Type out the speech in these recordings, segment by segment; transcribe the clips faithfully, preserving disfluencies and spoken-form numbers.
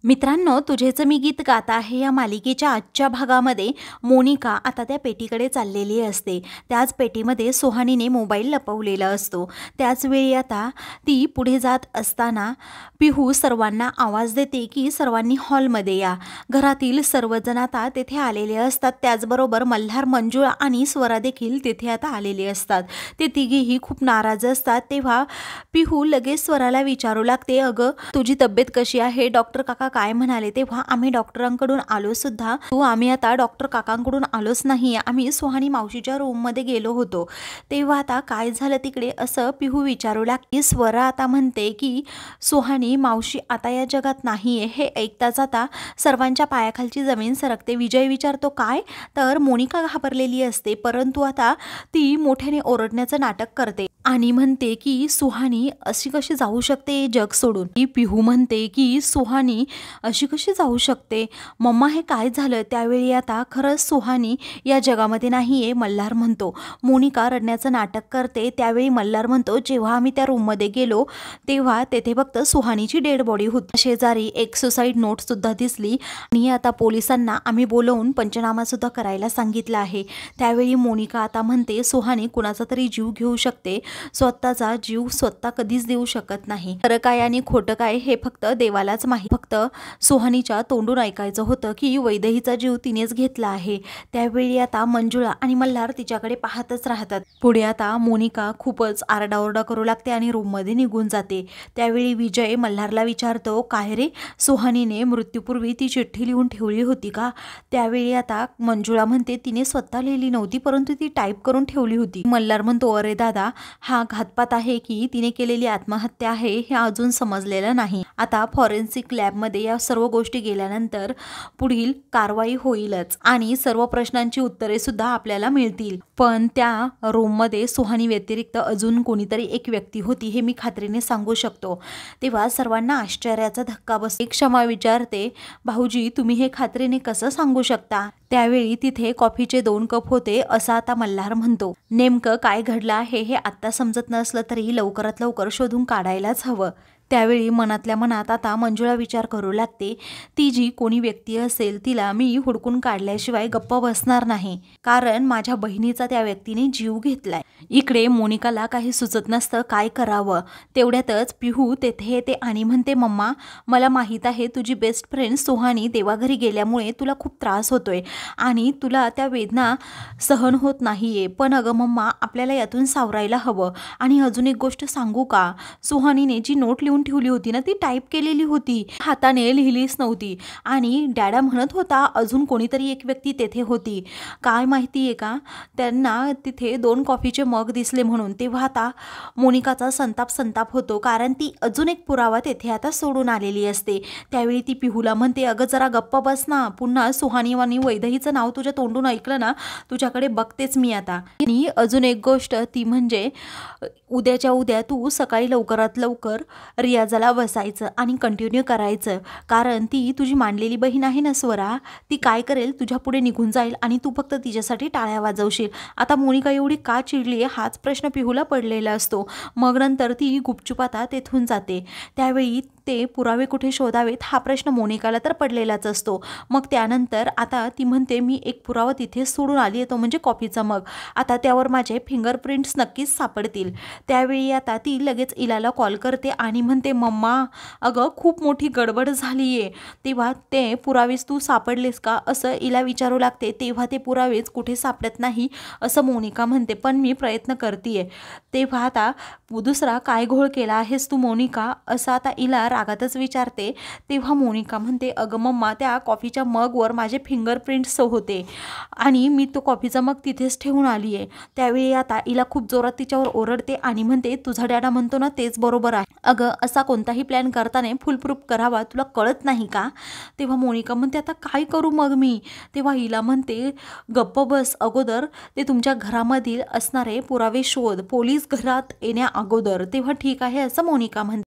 मित्रांनो, तुझेच मी गीत गात आहे या मालिकेच्या आजच्या भागामध्ये मोनिका आता त्या पेटीकडे चाललेली असते। त्याच पेटीमध्ये सुहानीने मोबाईल लपवलेला असतो। त्याच वेळी आता ती पुढे जात असताना पिहू सर्वांना आवाज देते की सर्वांनी हॉलमध्ये या। घरातील सर्वजण आता तेथे आलेले असतात। त्याचबरोबर मल्हार, मंजुळा आणि स्वरा देखील तेथे आता आलेले असतात। ते तिघेही खूप नाराज असतात। तेव्हा पिहू लगेच स्वराला विचारू लागते, अगं तुझी तब्येत कशी आहे? डॉक्टर काका काय म्हणाले? तेव्हा आम्ही डॉक्टरांकडून आलो सुद्धा, तू आम्ही आता डॉक्टर काकांकडून आलोच नाही, आम्ही सुहानी मावशीच्या रूम मध्ये गेलो होतो। तेव्हा आता काय झालं तिकडे असं पिहू विचारू लागते। स्वरा आता म्हणते की सुहानी मावशी आता या जगात नाहीये। हे ऐकताच आता सर्वांच्या पायाखालची जमीन सरकते। विजय विचारतो काय? तर मोनिका घाबरलेली असते, परंतु आता ती मोठ्याने ओरडण्याचं नाटक करते आणि म्हणते की सुहानी अशी कशी जाऊ शकते जग सोडून। ती पिहू म्हणते की सुहानी अशी कशी जाऊ शकते? मम्मा हे काय झालं? त्यावेळी आता खरंच सुहानी या जगामध्ये नाहीये मल्हार म्हणतो। मोनिका रडण्याचं नाटक करते। त्यावेळी मल्हार म्हणतो, जेव्हा आम्ही त्या रूम मध्ये गेलो तेव्हा तेथे फक्त सुहानीची डेड बॉडी होती। शेजारी एक सुसाईड नोट सुद्धा दिसली आणि आता पोलिसांना आम्ही बोलवून पंचनामा सुद्धा करायला सांगितलं आहे। त्यावेळी मोनिका आता म्हणते, सुहानी कुणाचा तरी जीव घेऊ शकते, स्वतःचा जीव स्वतः कधीच देऊ शकत नाही। खरं काय आणि खोटं काय हे फक्त देवालाच माहिती। फक्त सुहानीच्या तोंडून ऐकायचं होतं की वैदेहीचा जीव तिनेच घेतला आहे। त्यावेळी आता मंजुळा आणि मल्हार तिच्याकडे पाहतच राहतात। पुढे आता मोनिका खूपच आरडाओरडा करू लागते आणि रूम मध्ये निघून जाते। त्यावेळी विजय मल्हारला विचारतो, काय रे, सुहानीने मृत्यूपूर्वी ती चिठ्ठी लिहून ठेवली होती का? त्यावेळी आता मंजुळा म्हणते, तिने स्वतः लिहिली नव्हती, परंतु ती टाईप करून ठेवली होती। मल्हार म्हणतो, अरे दादा, हा घातपात आहे की तिने केलेली आत्महत्या आहे हे अजून समजलेलं नाही। आता फॉरेन्सिक लॅब मध्ये या सर्व गोष्टी गेल्यानंतर पुढील कारवाई होईलच आणि सर्व प्रश्नांची उत्तरे सुद्धा आपल्याला मिळतील। पण त्या रूम मध्ये सुहानी व्यतिरिक्त अजून कोणीतरी एक व्यक्ती होती हे मी खात्रीने सांगू शकतो। तेव्हा सर्वांना आश्चर्याचा धक्का बसतो। क्षमा विचारते, भाऊजी तुम्ही हे खात्रीने कसं सांगू शकता? त्यावेळी तिथे कॉफीचे दोन कप होते असं आता मल्हार म्हणतो। नेमकं काय घडलं आहे हे आता समजत नसलं तरी लवकरात लवकर शोधून काढायलाच हवं। त्यावेळी मनातल्या मनात आता मंजुळा विचार करू लागते, ती जी कोणी व्यक्ती असेल तिला मी हुडकून काढल्याशिवाय गप्प बसणार नाही, कारण माझ्या बहिणीचा त्या व्यक्तीने जीव घेतलाय। इकडे मोनिकाला काही सुचत नसतं काय करावं। तेवढ्यातच पिहू तेथे येते आणि म्हणते, मम्मा मला माहित आहे तुझी बेस्ट फ्रेंड सुहानी देवाघरी गेल्यामुळे तुला खूप त्रास होतोय आणि तुला त्या वेदना सहन होत नाहीये, पण अगं मम्मा आपल्याला यातून सावरायला हवं। आणि अजून एक गोष्ट सांगू का? सुहानीने जी नोट लिहून ठेवली होती ना, ती टाईप केलेली होती, हाताने लिहिलीच नव्हती। आणि डॅडा म्हणत होता अजून कोणीतरी एक व्यक्ती तेथे होती, काय माहितीये का, त्यांना तिथे दोन कॉफीचे मग दिसले म्हणून। तेव्हा आता मोनिकाचा संताप संताप होतो, कारण ती अजून एक पुरावा तेथे आता सोडून आलेली असते। त्यावेळी ती पिहूला म्हणते, अगं जरा गप्प बस ना, पुन्हा सुहानी आणि वैदेहीचं नाव तुझ्या तोंडून ऐकलं ना, तुझ्याकडे बघतेच मी आता। आणि अजून एक गोष्ट ती म्हणजे उद्याच्या उद्या तू सकाळी लवकरात लवकर रियाजाला बसायचं आणि कंटिन्यू करायचं, कारण ती तुझी मांडलेली बहीण आहे ना स्वरा, ती काय करेल तुझ्या पुढे निघून जाईल आणि तू फक्त तिच्यासाठी टाळ्या वाजवशील। आता मोनिका एवढी का चिडली हाच प्रश्न पिहूला पडलेला असतो। मग नंतर ती गुपचूप आता तेथून जाते। त्यावेळी ते पुरावे कुठे शोधावेत हा प्रश्न मोनिकाला तर पडलेलाच असतो। मग त्यानंतर आता ती म्हणते, मी एक पुरावा तिथे सोडून आली आहे, तो म्हणजे कॉफीचा मग, आता त्यावर माझे फिंगरप्रिंट्स नक्कीच सापडतील। त्यावेळी आता ती लगेच इलाला कॉल करते आणि म्हणते, मम्मा अगं खूप मोठी गडबड झालीये, तेव्हा ते पुरावेच तू सापडलेस का असं इला विचारू लागते। तेव्हा ते पुरावेच कुठे सापडत नाही असं मोनिका म्हणते, पण मी प्रयत्न करतीये। तेव्हा आता दुसरा काय घोळ केला आहेस तू मोनिका असं आता इला रागातच विचारते। तेव्हा मोनिका म्हणते, अगं मम्मा त्या कॉफीच्या मगवर माझे फिंगरप्रिंट्स होते आणि मी तो कॉफीचा मग तिथेच ठेवून आली आहे। त्यावेळी आता इला खूप जोरात तिच्यावर ओरडते आणि म्हणते, तुझा डॅडा म्हणतो ना तेच बरोबर आहे, अगं असा कोणताही प्लॅन करताना फुल प्रूफ करावा, तुला कळत नाही का? तेव्हा मोनिका म्हणते, आता काय करू मग मी? तेव्हा इला म्हणते, गप्प बस, अगोदर ते तुमच्या घरामधील असणारे पुरावे शोध, पोलीस घरात येण्या अगोदर, तेव्हा ठीक आहे असं मोनिका म्हणते।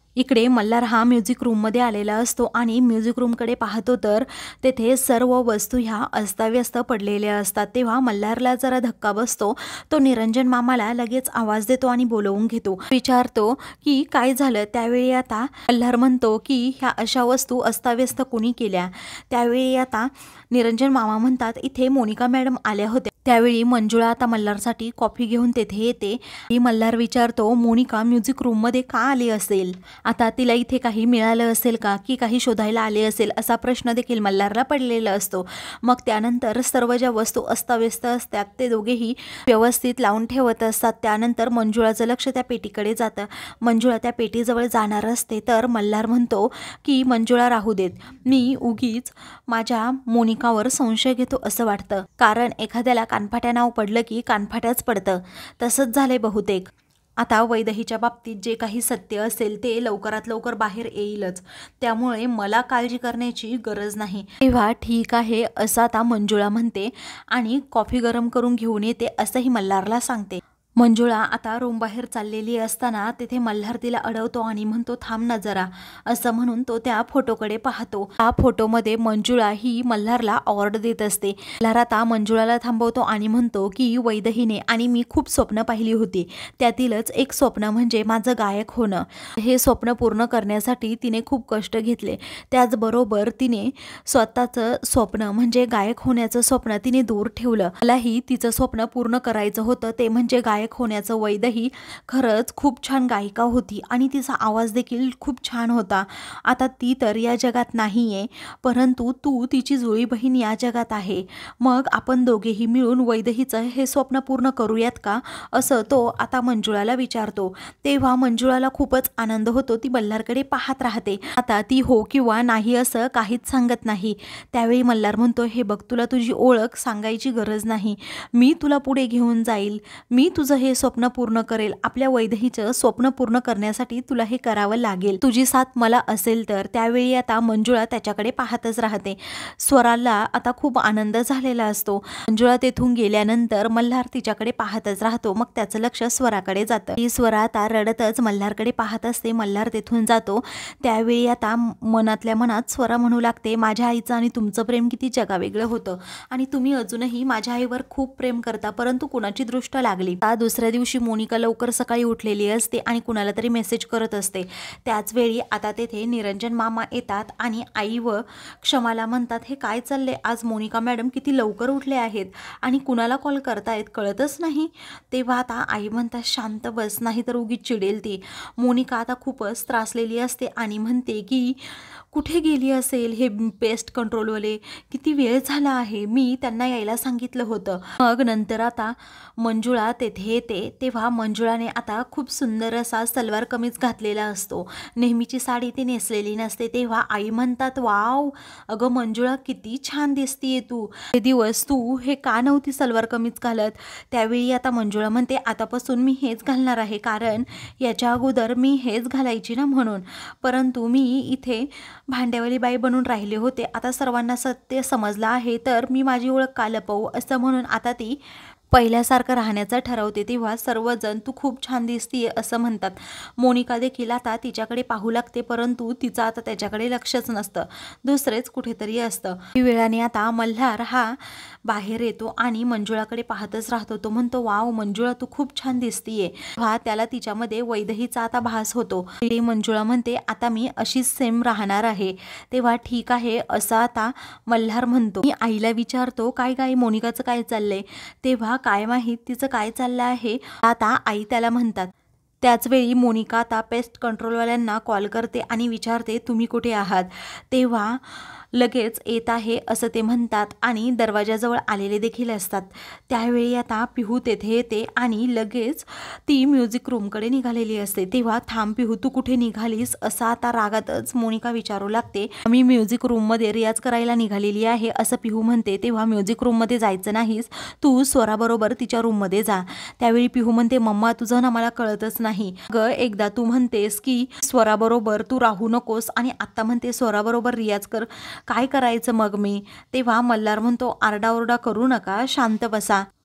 इकडे मल्हार हा म्युझिक रूममध्ये आलेला असतो आणि म्युझिक रूमकडे पाहतो तर तेथे सर्व वस्तू ह्या अस्ताव्यस्त पडलेल्या असतात। तेव्हा मल्हारला जरा धक्का बसतो। तो निरंजन मामाला लगेच आवाज देतो आणि बोलवून घेतो, विचारतो की काय झालं। त्यावेळी आता मल्हार म्हणतो की ह्या अशा वस्तू अस्ताव्यस्त कोणी केल्या। त्यावेळी आता निरंजन मामा म्हणतात इथे मोनिका मॅडम आल्या होत्या। त्यावेळी मंजुळा आता मल्हारसाठी कॉफी घेऊन तेथे येते। ही मल्हार विचारतो मोनिका म्युझिक रूममध्ये का आली असेल, आता तिला इथे काही मिळालं असेल का की काही शोधायला आले असेल असा प्रश्न देखील मल्हारला पडलेला असतो। मग त्यानंतर सर्व ज्या वस्तू अस्ताव्यस्त असतात ते दोघेही व्यवस्थित लावून ठेवत असतात। त्यानंतर मंजुळाचं लक्ष त्या पेटीकडे जातं। मंजुळा त्या पेटीजवळ जाणार असते तर मल्हार म्हणतो की मंजुळा राहू देत, मी उगीच माझ्या मोनिकावर संशय घेतो असं वाटतं, कारण एखाद्याला कानफाट्या नाव पडलं की कानफाट्याच पडतं, तसंच झालंय बहुतेक। आता वैदेहीच्या बाबतीत जे काही सत्य असेल ते लवकरात लवकर बाहेर येईलच, त्यामुळे मला काळजी करण्याची गरज नाही। तेव्हा ठीक आहे असं आता मंजुळा म्हणते आणि कॉफी गरम करून घेऊन येते असंही मल्हारला सांगते। मंजुळा आता रूम बाहेर चाललेली असताना तिथे मल्हार तिला अडवतो आणि म्हणतो थांब ना जरा, असं म्हणून तो त्या फोटोकडे पाहतो। त्या फोटोमध्ये मंजुळा ही मल्हारला ऑर्ड देत असते। मल्हार आता मंजुळाला थांबवतो आणि म्हणतो की वैदेहीने आणि मी खूप स्वप्न पाहिली होती, त्यातीलच एक स्वप्न म्हणजे माझं गायक होणं। हे स्वप्न पूर्ण करण्यासाठी तिने खूप कष्ट घेतले, त्याचबरोबर तिने स्वतःचं स्वप्न म्हणजे गायक होण्याचं स्वप्न तिने दूर ठेवलं। मलाही तिचं स्वप्न पूर्ण करायचं होतं, ते म्हणजे गायक होण्याचं। वैदेही खरंच खूप छान गायिका होती आणि तिचा आवाज देखील खूप छान होता। आता ती तर या जगात नाहीये, परंतु तू तिची जुळी बहीण या जगात आहे, मग आपण दोघेही मिळून वैदेहीचं हे स्वप्न पूर्ण करूयात का, असं तो आता मंजुळाला विचारतो। तेव्हा मंजुळाला खूपच आनंद होतो, ती मल्हारकडे पाहत राहते। आता ती हो किंवा नाही असं काहीच सांगत नाही। त्यावेळी मल्हार म्हणतो हे बघ, तुला तुझी ओळख सांगायची गरज नाही, मी तुला पुढे घेऊन जाईल, मी तुझं हे स्वप्न पूर्ण करेल। आपल्या वैदेहीचं स्वप्न पूर्ण करण्यासाठी तुला हे करावं लागेल, तुझी साथ मला असेल तर। त्यावेळी आता मंजुळा त्याच्याकडे पाहतच राहते। स्वराला आता खूप आनंद झालेला असतो। मंजुळा तेथून गेल्यानंतर मल्हार तिच्याकडे पाहतच राहतो, मग त्याचं लक्ष स्वराकडे जातं। ही स्वरा आता रडतच मल्हारकडे पाहत असते। मल्हार तेथून जातो त्यावेळी आता मनातल्या मनात स्वरा म्हणू लागते माझ्या आईचं आणि तुमचं प्रेम किती जगावेगळं होतं आणि तुम्ही अजूनही माझ्या आईवर खूप प्रेम करता, परंतु कुणाची दृष्ट लागली। दुसऱ्या दिवशी मोनिका लवकर सकाळी उठलेली असते आणि कुणाला तरी मेसेज करत असते। त्याच वेळी आता तेथे निरंजन मामा येतात आणि आई व क्षमाला म्हणतात हे काय चालले, आज मोनिका मॅडम किती लवकर उठले आहेत आणि कुणाला कॉल करतायत कळतच नाही। तेव्हा आता आई म्हणतात शांत बस, नाही तर उगीच चिडेल ती। मोनिका आता खूपच त्रासलेली असते आणि म्हणते की कुठे गेली असेल हे पेस्ट कंट्रोलवाले, किती वेळ झाला आहे, मी त्यांना यायला सांगितलं होतं। मग नंतर आता मंजुळा तेथे येते। तेव्हा मंजुळाने आता खूप सुंदर असा सलवार कमीज घातलेला असतो, नेहमीची साडी ती नेसलेली नसते। तेव्हा आई म्हणतात वाव अगं मंजुळा किती छान दिसतीये तू, हे दिवस तू हे का नव्हती सलवार कमीज घालत। त्यावेळी आता मंजुळा म्हणते आतापासून मी हेच घालणार आहे, कारण याच्या अगोदर मी हेच घालायची ना म्हणून, परंतु मी इथे भांड्यावाली बाई बनून राहिले होते, आता सर्वांना सत्य समजलं आहे तर मी माझी ओळख का लपवू, असं म्हणून आता ती पहिल्यासारखं राहण्याचं ठरवते। तेव्हा सर्वजण तू खूप छान दिसतीये असं म्हणतात। मोनिका देखील आता तिच्याकडे पाहू लागते, परंतु तिचं आता त्याच्याकडे लक्षच नसतं, दुसरेच कुठेतरी असतं। वेळाने आता मल्हार हा बाहेर येतो आणि मंजुळाकडे पाहतच राहतो। तो म्हणतो वाव मंजुळा तू खूप छान दिसतीये। तेव्हा त्याला तिच्यामध्ये वैदेहीचा आता भास होतो। मंजुळा म्हणते आता मी अशीच सेम राहणार आहे। तेव्हा ठीक आहे असं आता मल्हार म्हणतो। मी आईला विचारतो काय काय मोनिकाचं काय चाललंय, तेव्हा काय माहीत तिचं काय चाललं आहे, आता आई त्याला म्हणतात। त्याचवेळी मोनिका आता पेस्ट कंट्रोलवाल्यांना कॉल करते आणि विचारते तुम्ही कुठे आहात। तेव्हा लगेच येत आहे असं ते म्हणतात आणि दरवाजाजवळ आलेले देखील असतात। त्यावेळी आता पिहू तेथे येते आणि लगेच ती म्युझिक रूमकडे निघालेली असते। तेव्हा थांब पिहू तू कुठे निघालीस, असं आता रागातच मोनिका विचारू लागते। मी म्युझिक रूममध्ये रियाज करायला निघालेली आहे असं पिहू म्हणते। तेव्हा म्युझिक रूममध्ये जायचं नाहीस, तू स्वराबरोबर तिच्या रूममध्ये जा। त्यावेळी पिहू म्हणते मम्मा तुझं ना मला कळतच नाही ग, एकदा तू म्हणतेस की स्वराबरोबर तू राहू नकोस आणि आता म्हणते स्वराबरोबर रियाज कर, काय करायचं मग मी। तेव्हा मल्हार म्हणतो आरडाओरडा करू नका, शांत बसा।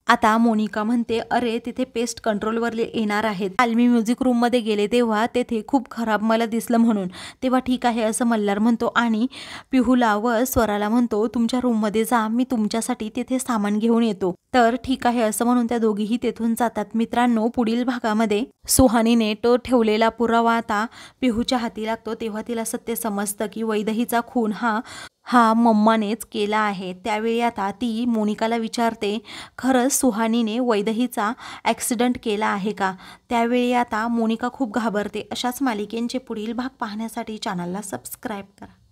आता मोनिका म्हणते, अरे तिथे पेस्ट कंट्रोलवर येणार आहेत. काल मी म्युझिक रूममध्ये गेले तेव्हा तेथे खूप खराब मला दिसलं म्हणून. तेव्हा ठीक आहे असं मल्हार म्हणतो आणि पिहूला व स्वराला म्हणतो, तुमच्या रूममध्ये जा, मी तुमच्यासाठी तिथे सामान घेऊन येतो. तर ठीक आहे असं म्हणून त्या दोघीही तेथून जातात. मित्रांनो, पुढील भागामध्ये सुहानीने तो ठेवलेला पुरावा आता पिहूच्या हाती लागतो. तेव्हा तिला सत्य समजतं की वैदेहीचा खून हा हा मम्मानेच केला आहे. त्यावेळी आता ती मोनिकाला विचारते, खरंच सुहानीने वैदेहीचा ॲक्सिडेंट केला आहे का? त्यावेळी आता मोनिका खूप घाबरते. अशाच मालिकेंचे पुढील भाग पाहण्यासाठी चॅनलला सबस्क्राईब करा.